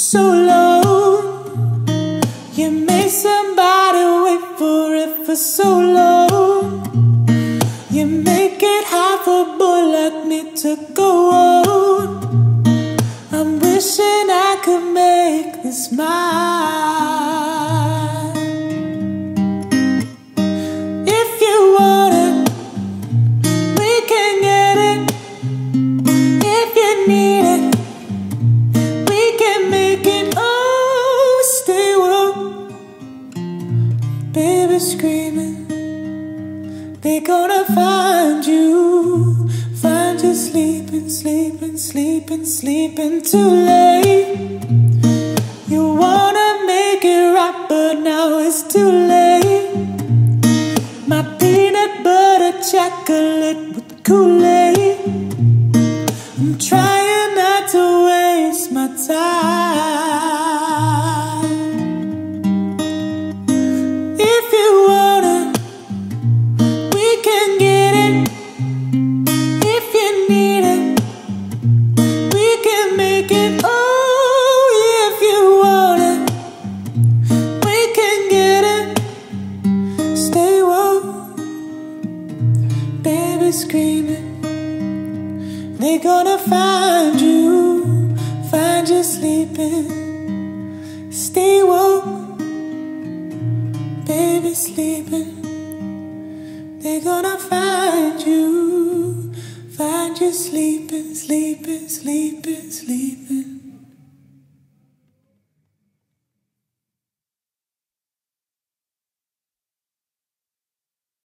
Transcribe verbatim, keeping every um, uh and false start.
so long. You made somebody wait for it for so long. You make it hard for a boy like me to go on. I'm wishing I could make this mine. If you want it, we can get it. If you need it, we can make it. Oh, stay woke. Baby screaming, they're gonna find you. Find you sleeping, sleeping, sleeping, sleeping too late. You wanna make it right, but now it's too late. My peanut butter chocolate with Kool-Aid. I'm trying not to waste my time. If you want it, we can get it. If you need it, we can make it. Oh, if you want it, we can get it. Stay woke. Baby screaming, they're gonna find you. Find you sleeping. Stay woke. Baby sleeping, they're gonna find you. Find you sleeping, sleeping, sleeping.